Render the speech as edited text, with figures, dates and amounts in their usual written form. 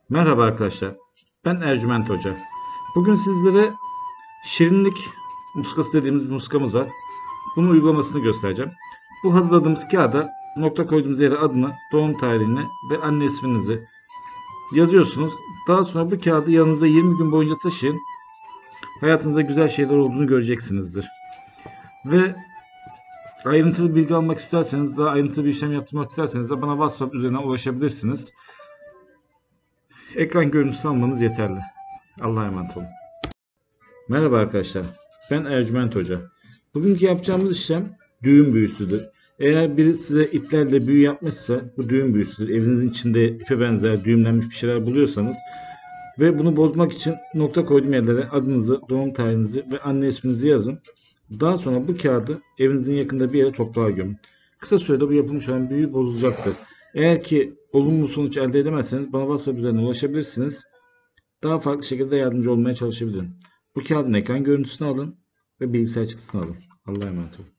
Merhaba arkadaşlar. Ben Ercüment Hoca. Bugün sizlere şirinlik muskası dediğimiz bir muskamız var. Bunun uygulamasını göstereceğim. Bu hazırladığımız kağıda nokta koyduğumuz yere adını, doğum tarihini ve anne isminizi yazıyorsunuz. Daha sonra bu kağıdı yanınızda 20 gün boyunca taşıyın. Hayatınızda güzel şeyler olduğunu göreceksinizdir. Ve ayrıntılı bilgi almak isterseniz, daha ayrıntılı bir işlem yaptırmak isterseniz de bana WhatsApp üzerinden ulaşabilirsiniz. Ekran görüntüsü almanız yeterli. Allah'a emanet olun. Merhaba arkadaşlar. Ben Ercüment Hoca. Bugünkü yapacağımız işlem düğüm büyüsüdür. Eğer biri size iplerle büyü yapmışsa bu düğüm büyüsüdür. Evinizin içinde ipe benzer düğümlenmiş bir şeyler buluyorsanız ve bunu bozmak için nokta koyduğum yerlere adınızı, doğum tarihinizi ve anne isminizi yazın. Daha sonra bu kağıdı evinizin yakında bir yere toprağa gömün. Kısa sürede bu yapılmış olan büyü bozulacaktır. Eğer ki olumlu sonuç elde edemezseniz bana WhatsApp üzerinden ulaşabilirsiniz. Daha farklı şekilde yardımcı olmaya çalışabilirim. Bu kağıdın ekran görüntüsünü alın ve bilgisayar çıktısını alın. Allah'a emanet olun.